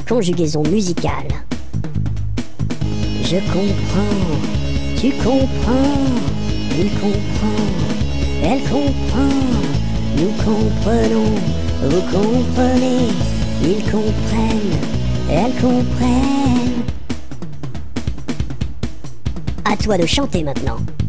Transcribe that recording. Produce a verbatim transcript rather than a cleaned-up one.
conjugaison musicale. Je comprends, tu comprends, il comprend, elle comprend, nous comprenons, vous comprenez, ils comprennent, elles comprennent. À toi de chanter maintenant.